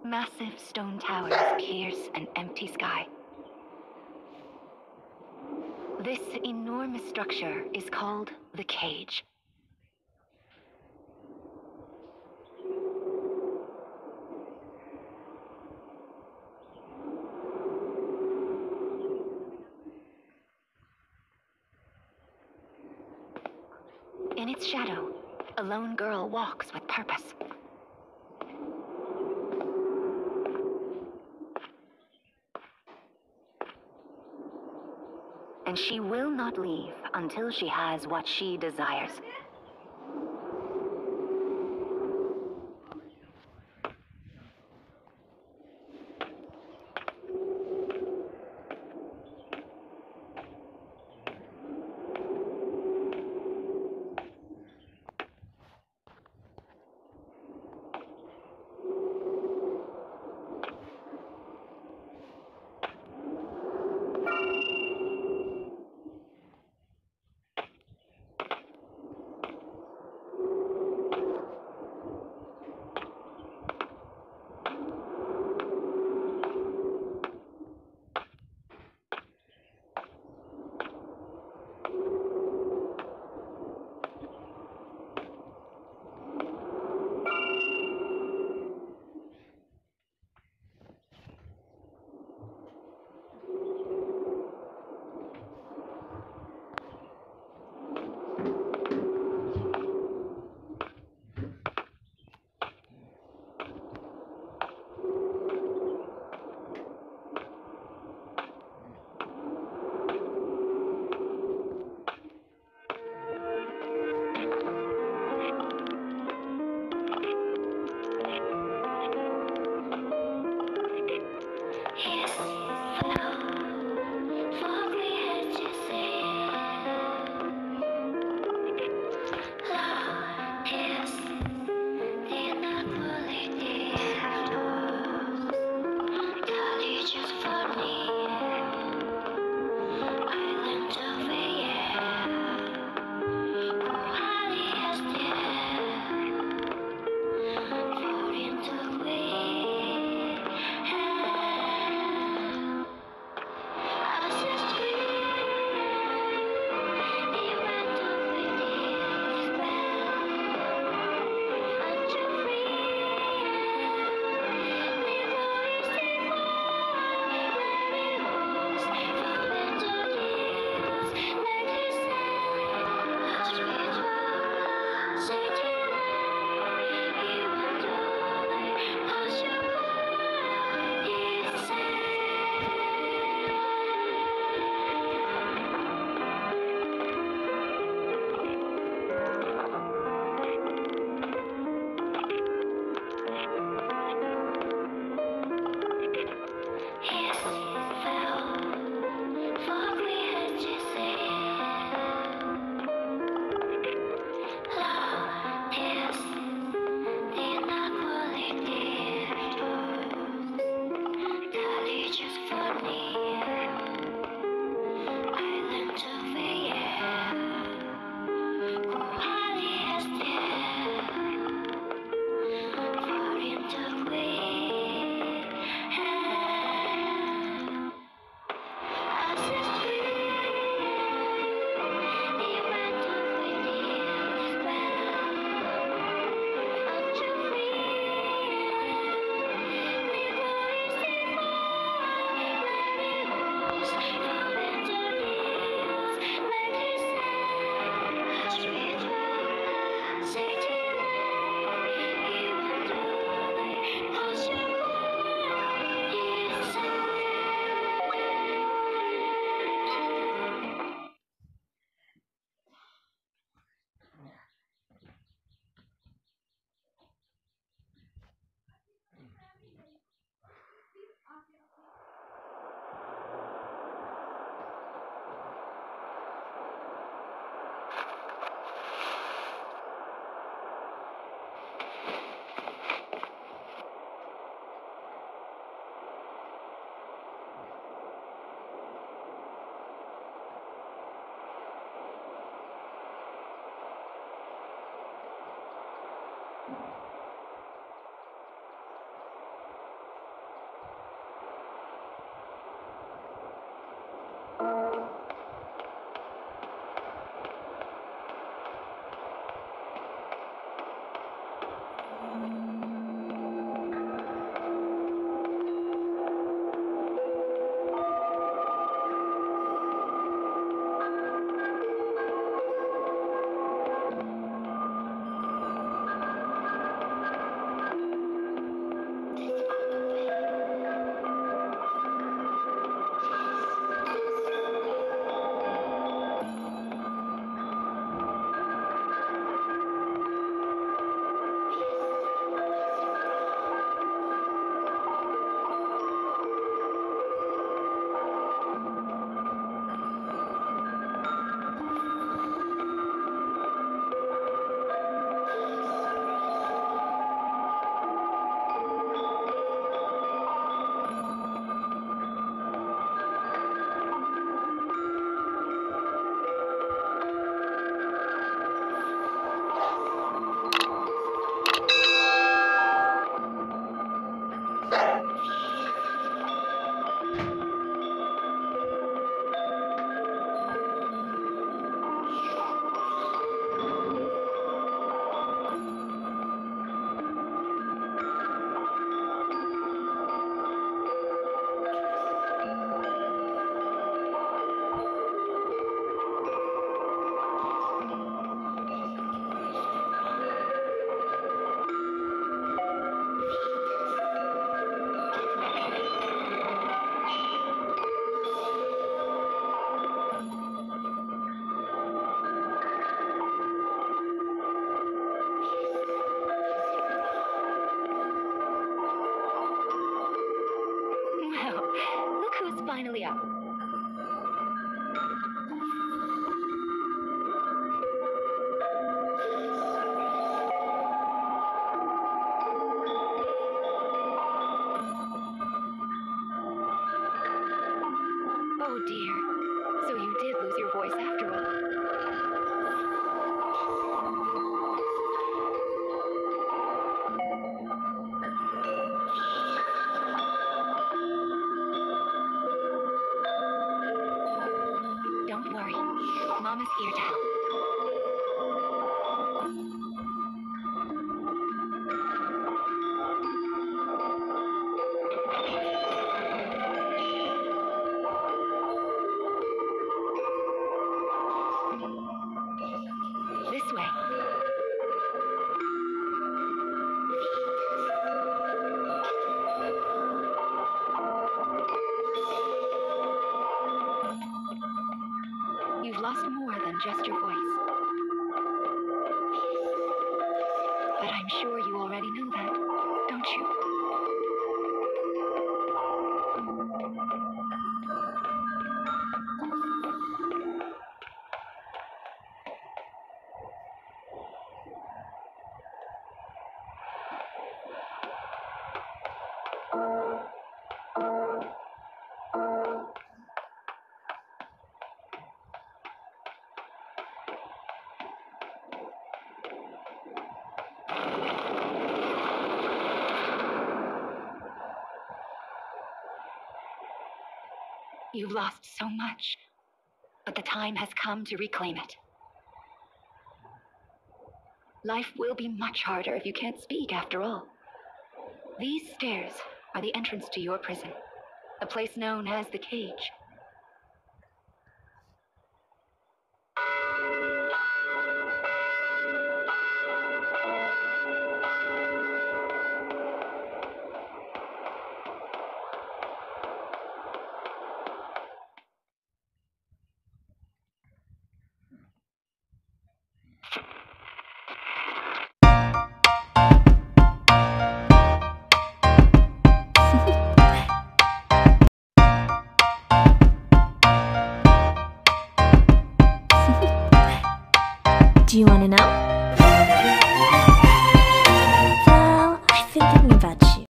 Massive stone towers pierce an empty sky. This enormous structure is called the Cage. In its shadow, a lone girl walks with purpose. And she will not leave until she has what she desires. area. Oh dear. So you did lose your voice after all. Don't worry. Mom is here to help. This way. You've lost more than just your voice. But I'm sure you already know that, don't you? You've lost so much, but the time has come to reclaim it. Life will be much harder if you can't speak after all. These stairs are the entrance to your prison, a place known as the Cage. Do you want to know?